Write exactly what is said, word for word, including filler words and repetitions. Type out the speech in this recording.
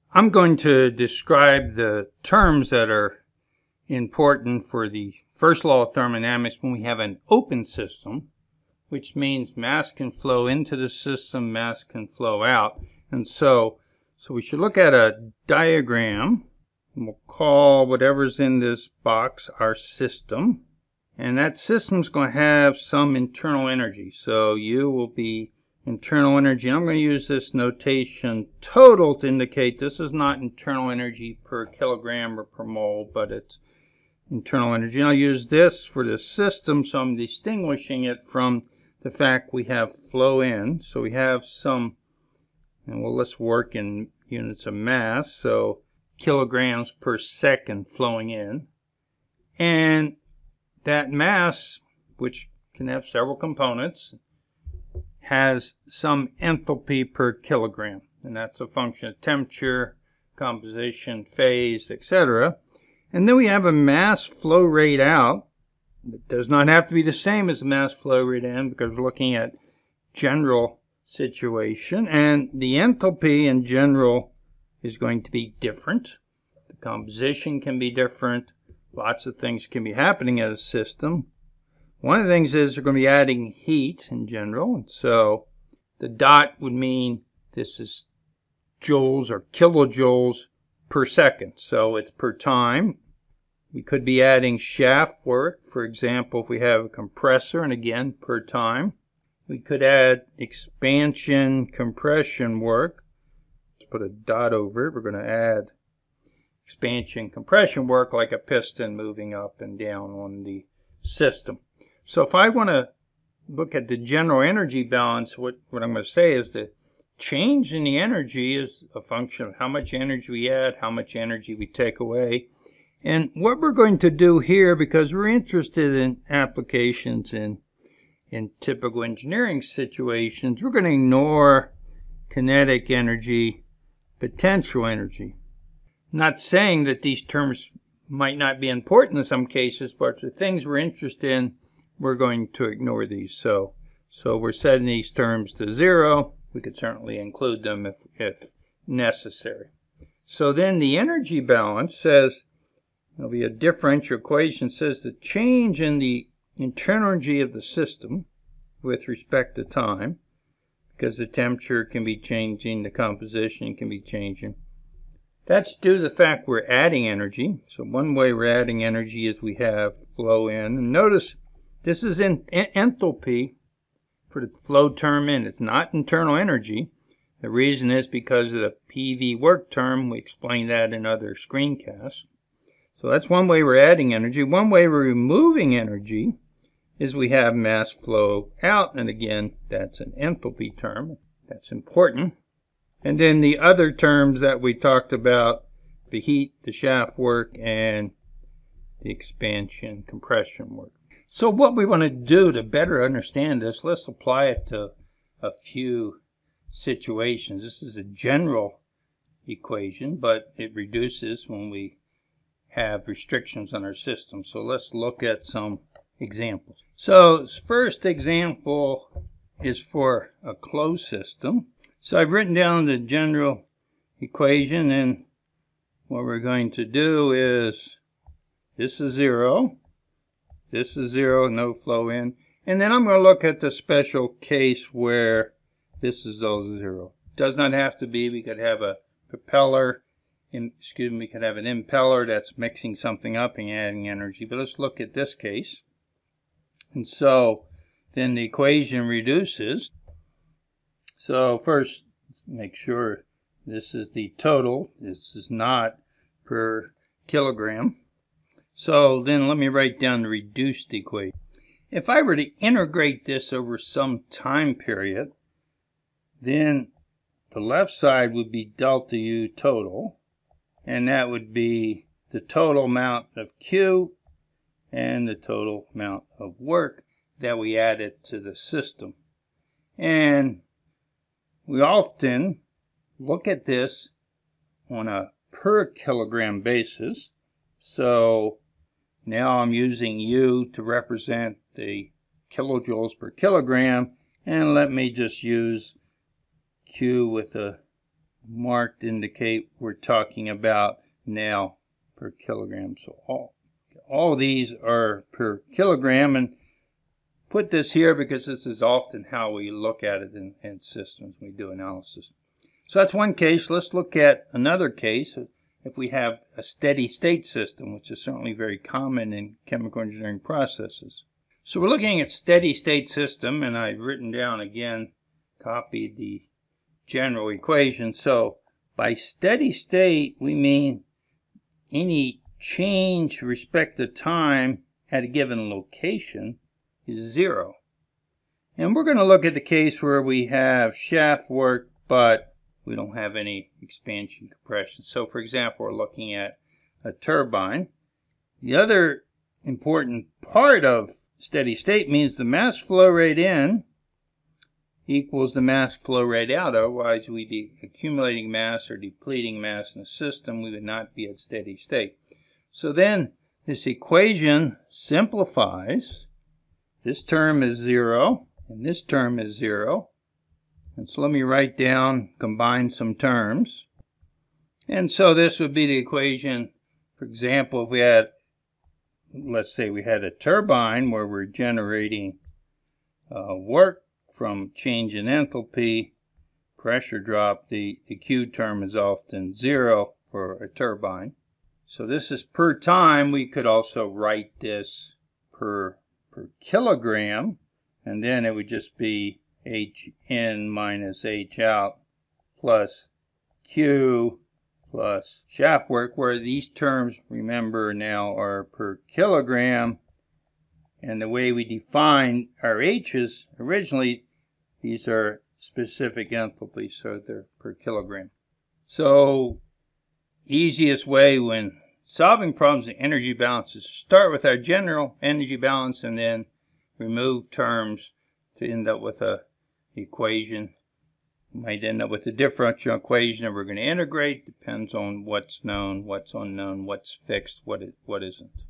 I'm going to describe the terms that are important for the first law of thermodynamics when we have an open system, which means mass can flow into the system, mass can flow out. And so, so we should look at a diagram, and we'll call whatever's in this box our system. And that system's going to have some internal energy. So U will be internal energy. And I'm going to use this notation total to indicate this is not internal energy per kilogram or per mole, but it's internal energy. And I'll use this for the system, so I'm distinguishing it from the fact we have flow in. So we have some, and well, let's work in units of mass, so kilograms per second flowing in. And that mass, which can have several components, has some enthalpy per kilogram. And that's a function of temperature, composition, phase, et cetera. And then we have a mass flow rate out. It does not have to be the same as the mass flow rate in, because we're looking at general situation. And the enthalpy in general is going to be different. The composition can be different. Lots of things can be happening in a system. One of the things is we're going to be adding heat in general. And so the dot would mean this is joules or kilojoules per second. So it's per time. We could be adding shaft work. For example, if we have a compressor, and again, per time. We could add expansion compression work. Let's put a dot over it. We're going to add expansion compression work like a piston moving up and down on the system. So if I want to look at the general energy balance, what, what I'm going to say is that change in the energy is a function of how much energy we add, how much energy we take away. And what we're going to do here, because we're interested in applications in, in typical engineering situations, we're going to ignore kinetic energy, potential energy. Not saying that these terms might not be important in some cases, but the things we're interested in, we're going to ignore these. So, so we're setting these terms to zero. We could certainly include them if, if necessary. So then the energy balance says, there'll be a differential equation, says the change in the internal energy of the system with respect to time, because the temperature can be changing, the composition can be changing. That's due to the fact we're adding energy. So one way we're adding energy is we have flow in. And notice this is in enthalpy for the flow term in. It's not internal energy. The reason is because of the P V work term. We explained that in other screencasts. So that's one way we're adding energy. One way we're removing energy is we have mass flow out. And again, that's an enthalpy term. That's important. And then the other terms that we talked about, the heat, the shaft work, and the expansion compression work. So what we want to do to better understand this, let's apply it to a few situations. This is a general equation, but it reduces when we have restrictions on our system. So let's look at some examples. So first example is for a closed system. So I've written down the general equation, and what we're going to do is, this is zero, this is zero, no flow in, and then I'm going to look at the special case where this is also zero. Does not have to be. We could have a propeller, in, excuse me, we could have an impeller that's mixing something up and adding energy, but let's look at this case. And so then the equation reduces. So first, make sure this is the total. This is not per kilogram. So then let me write down the reduced equation. If I were to integrate this over some time period, then the left side would be delta U total, and that would be the total amount of Q and the total amount of work that we added to the system. And we often look at this on a per kilogram basis. So now I'm using U to represent the kilojoules per kilogram, and let me just use Q with a marked indicate we're talking about now per kilogram. So all, all these are per kilogram, and put this here because this is often how we look at it in, in systems. We do analysis. So that's one case. Let's look at another case. If we have a steady state system, which is certainly very common in chemical engineering processes. So we're looking at steady state system, and I've written down again, copied the general equation. So by steady state, we mean any change with respect to time at a given location is zero. And we're going to look at the case where we have shaft work, but we don't have any expansion compression. So for example, we're looking at a turbine. The other important part of steady state means the mass flow rate in equals the mass flow rate out. Otherwise, we'd be accumulating mass or depleting mass in the system. We would not be at steady state. So then this equation simplifies. This term is zero, and this term is zero. And so let me write down, combine some terms. And so this would be the equation, for example, if we had, let's say we had a turbine where we're generating uh, work from change in enthalpy, pressure drop, the, the Q term is often zero for a turbine. So this is per time. We could also write this per, per kilogram, and then it would just be H in minus H out plus Q plus shaft work, where these terms, remember now, are per kilogram. And the way we define our H's, originally, these are specific enthalpy, so they're per kilogram. So, easiest way when solving problems in energy balance is to start with our general energy balance and then remove terms to end up with a equation. We might end up with a differential equation that we're going to integrate. Depends on what's known, what's unknown, what's fixed, what, it, what isn't.